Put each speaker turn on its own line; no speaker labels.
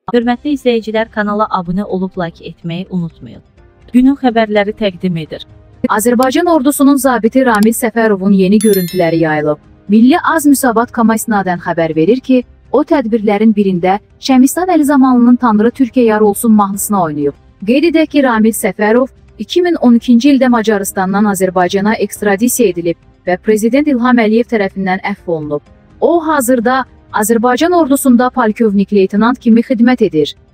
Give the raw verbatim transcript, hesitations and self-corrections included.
Hörmətli izləyicilər, kanala abunə olub like etməyi unutmayın. Günün xəbərləri təqdim edir.
Azərbaycan ordusunun zabiti Ramil Səfərovun yeni görüntüləri yayılıb. Milli Az Müsavat Kama istinadən xəbər verir ki, o tədbirlərin birində Şəmistan Əlizamanlının Tanrı Türkiyə yar olsun mahnısına oynayıb. Qeyd edək ki, Ramil Səfərov iki min on ikinci ildə Macarıstandan Azərbaycana ekstradisiya edilib və Prezident İlham Əliyev tərəfindən əfv olunub. O, hazırda Azərbaycan ordusunda polkovnik leytenant kimi xidmət edir.